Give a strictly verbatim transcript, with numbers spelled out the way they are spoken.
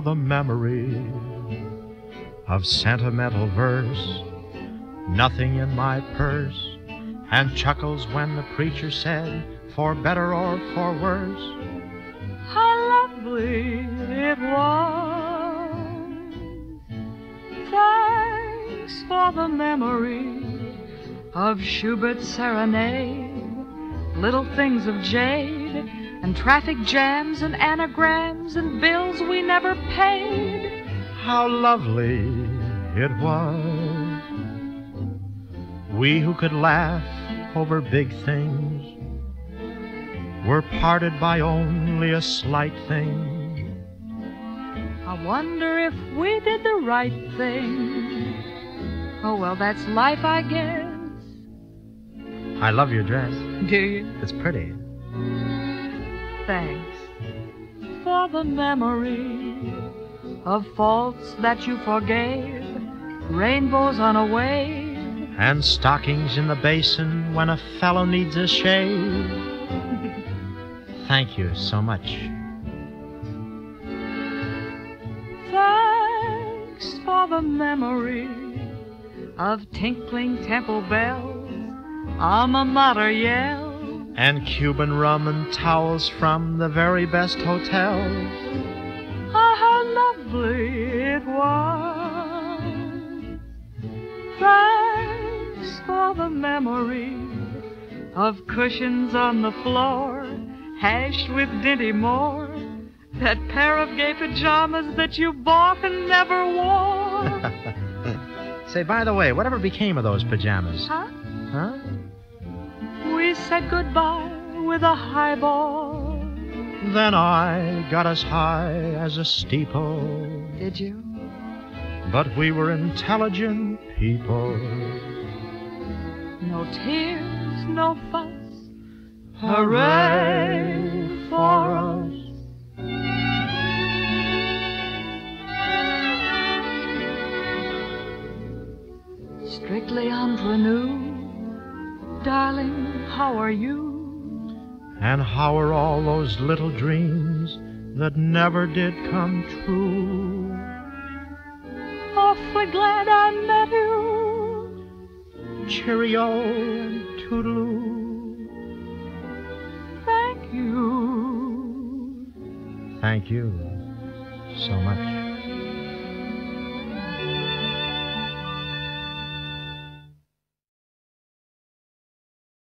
for the memory of sentimental verse, nothing in my purse, and chuckles when the preacher said, for better or for worse. How lovely it was. Thanks for the memory of Schubert's serenade, little things of jade, and traffic jams and anagrams and bills we never paid. How lovely it was. We who could laugh over big things were parted by only a slight thing. I wonder if we did the right thing. Oh, well, that's life, I guess. I love your dress. Do you? It's pretty. Thanks for the memory of faults that you forgave, rainbows on a wave, and stockings in the basin when a fellow needs a shave. Thank you so much. Thanks for the memory of tinkling temple bells, alma mater yell, and Cuban rum and towels from the very best hotels. Ah, how lovely it was. Thanks for the memory of cushions on the floor, hashed with Dinty Moore, that pair of gay pajamas that you bought and never wore. Say, by the way, whatever became of those pajamas? Huh? Huh? We said goodbye with a highball. Then I got as high as a steeple. Did you? But we were intelligent people. No tears, no fuss. Hooray for us. Strictly entre nous, darling, how are you? And how are all those little dreams that never did come true? Awfully glad I met you. Cheerio and toodaloo. Thank you. Thank you so much.